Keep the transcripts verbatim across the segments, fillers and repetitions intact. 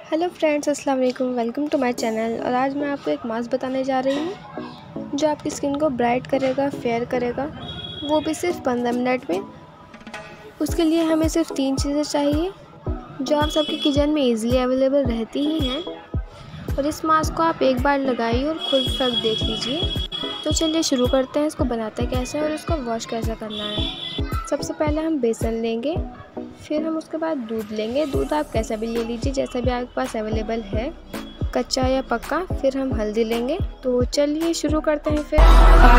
Hello friends, अस्सलाम वालेकुम। Welcome to my channel. और आज मैं आपको एक मास्क बताने जा रही हूँ जो आपकी स्किन को ब्राइट करेगा, फेयर करेगा, वो भी सिर्फ पंद्रह मिनट में। उसके लिए हमें सिर्फ तीन चीज़ें चाहिए जो आप सबके किचन में इजीली अवेलेबल रहती ही हैं। और इस मास्क को आप एक बार लगाइए और खुद फ़र्क देख लीजिए। तो चलिए शुरू करते हैं। इसको बनाते कैसे और इसको वॉश कैसे करना है। सबसे पहले हम बेसन लेंगे, फिर हम उसके बाद दूध लेंगे। दूध आप कैसा भी ले लीजिए, जैसा भी आपके पास अवेलेबल है, कच्चा या पक्का। फिर हम हल्दी लेंगे। तो चलिए शुरू करते हैं फिर।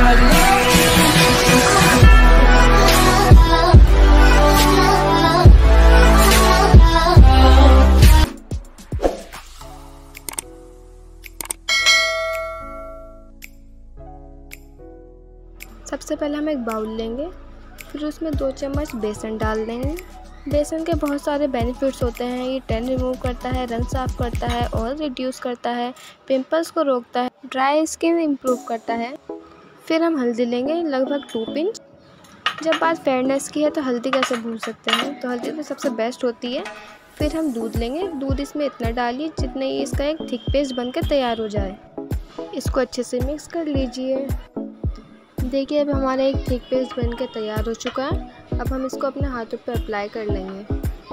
सबसे पहले हम एक बाउल लेंगे, फिर उसमें दो चम्मच बेसन डाल देंगे। बेसन के बहुत सारे बेनिफिट्स होते हैं। ये टैन रिमूव करता है, रंग साफ करता है, ऑयल रिड्यूस करता है, पिंपल्स को रोकता है, ड्राई स्किन इम्प्रूव करता है। फिर हम हल्दी लेंगे, लगभग टू पिंच। जब बात फेयरनेस की है तो हल्दी कैसे भूल सकते हैं, तो हल्दी तो सबसे बेस्ट होती है। फिर हम दूध लेंगे। दूध इसमें इतना डालिए जितना ये इसका एक थिक पेस्ट बनकर तैयार हो जाए। इसको अच्छे से मिक्स कर लीजिए। देखिए अब हमारा एक थिक पेस्ट बन के तैयार हो चुका है। अब हम इसको अपने हाथों पर अप्लाई कर लेंगे।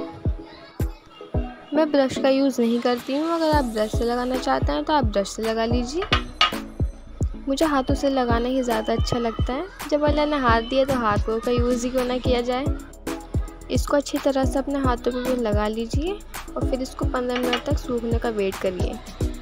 मैं ब्रश का यूज़ नहीं करती हूँ। अगर आप ब्रश से लगाना चाहते हैं तो आप ब्रश से लगा लीजिए। मुझे हाथों से लगाना ही ज़्यादा अच्छा लगता है। जब अल्लाह ने हाथ दिया तो हाथों का यूज़ ही क्यों ना किया जाए। इसको अच्छी तरह से अपने हाथों पर लगा लीजिए और फिर इसको पंद्रह मिनट तक सूखने का वेट करिए।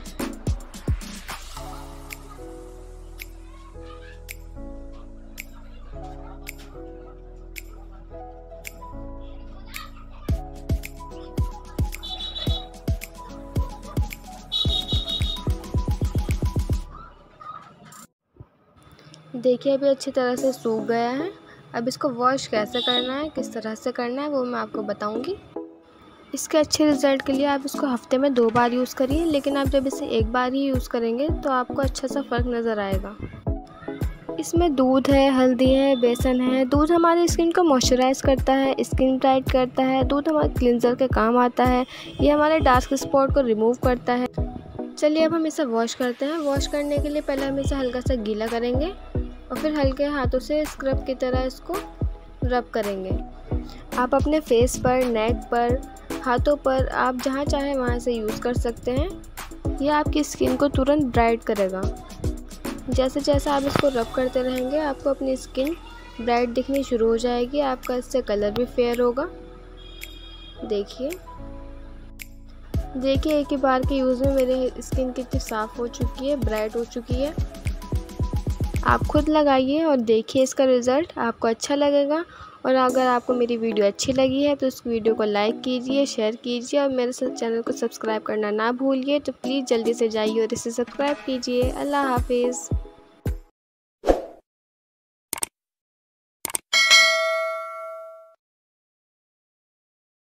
देखिए अभी अच्छी तरह से सूख गया है। अब इसको वॉश कैसे करना है, किस तरह से करना है, वो मैं आपको बताऊंगी। इसके अच्छे रिज़ल्ट के लिए आप इसको हफ्ते में दो बार यूज़ करिए, लेकिन आप जब इसे एक बार ही यूज़ करेंगे तो आपको अच्छा सा फ़र्क नज़र आएगा। इसमें दूध है, हल्दी है, बेसन है। दूध हमारी स्किन को मॉइस्चराइज करता है, स्किन टाइट करता है। दूध हमारे क्लिनजर के काम आता है। ये हमारे डार्क स्पॉट को रिमूव करता है। चलिए अब हम इसे वॉश करते हैं। वॉश करने के लिए पहले हम इसे हल्का सा गीला करेंगे और फिर हल्के हाथों से स्क्रब की तरह इसको रब करेंगे। आप अपने फेस पर, नेक पर, हाथों पर, आप जहाँ चाहे वहाँ से यूज़ कर सकते हैं। यह आपकी स्किन को तुरंत ब्राइट करेगा। जैसे जैसे आप इसको रब करते रहेंगे आपको अपनी स्किन ब्राइट दिखनी शुरू हो जाएगी। आपका इससे कलर भी फेयर होगा। देखिए देखिए एक ही बार के यूज़ में मेरी स्किन कितनी साफ़ हो चुकी है, ब्राइट हो चुकी है। आप खुद लगाइए और देखिए इसका रिज़ल्ट, आपको अच्छा लगेगा। और अगर आपको मेरी वीडियो अच्छी लगी है तो इस वीडियो को लाइक कीजिए, शेयर कीजिए और मेरे चैनल को सब्सक्राइब करना ना भूलिए। तो प्लीज़ जल्दी से जाइए और इसे सब्सक्राइब कीजिए। अल्लाह हाफिज़।